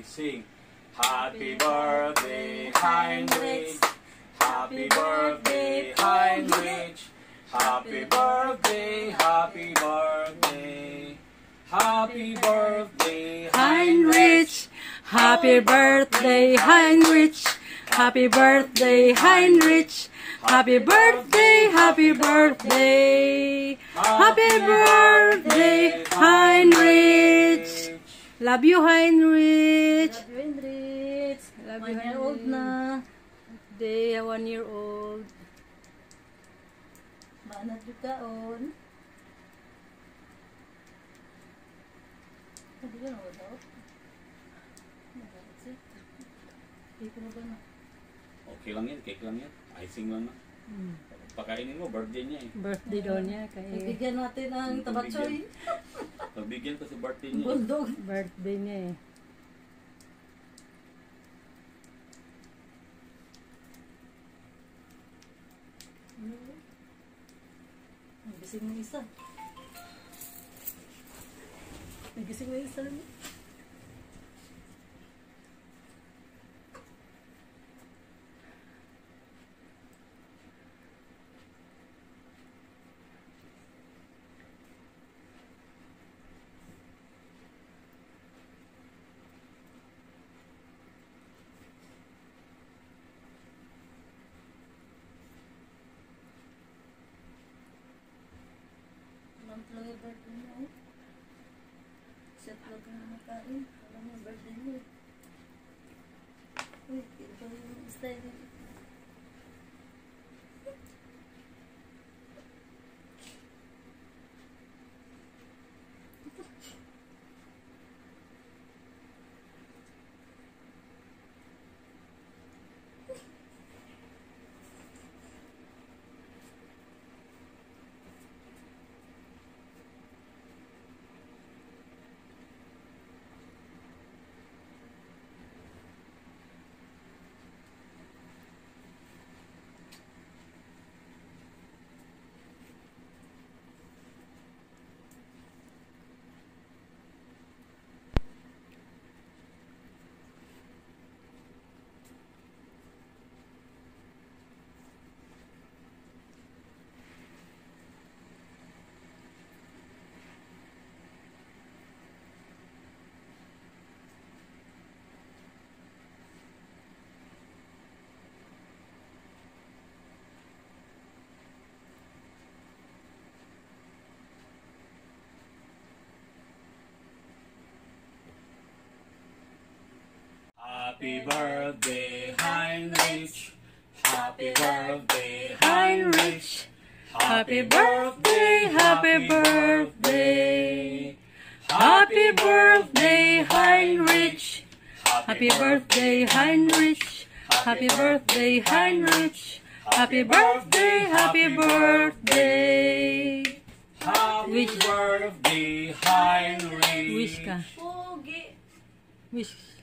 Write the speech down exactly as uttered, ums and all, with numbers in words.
sing. Happy birthday, Heinrich. Happy birthday, Heinrich. Happy birthday, happy birthday. Happy birthday, Heinrich. Happy birthday, Heinrich. Happy birthday, Heinrich. Happy birthday, happy birthday. Happy birthday, Heinrich. Love you, Heinrich. Love you, Heinrich. Love One you, year old na. Day, one year old. Manat yung kaon. Hindi ka na wala. Cake na ba na? Okay lang yan, cake lang yan. Icing lang na. Hmm. Pakainin mo, birthday niya eh. Birthday daw niya. Kaya Bigyan natin ang tabatsoy. Pagbigyan ko sa birthday niya. Bundog. birthday niya eh. Nagising mo isa. Nagising mo isa. Alam talaga yung birthday mo. Set lang ka na makain. Alam mo yung birthday mo. Uy, ito yung style. Happy birthday, Heinrich. Happy birthday, Heinrich. Happy birthday, happy birthday. Happy birthday, Heinrich. Happy birthday, Heinrich. Happy birthday, Heinrich. Happy birthday, happy birthday. Happy birthday, Heinrich. Wish ka. Pogi. Wish.